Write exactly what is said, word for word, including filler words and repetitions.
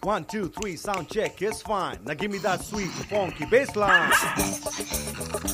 One, two, three, sound check, it's fine. Now give me that sweet, funky bass line.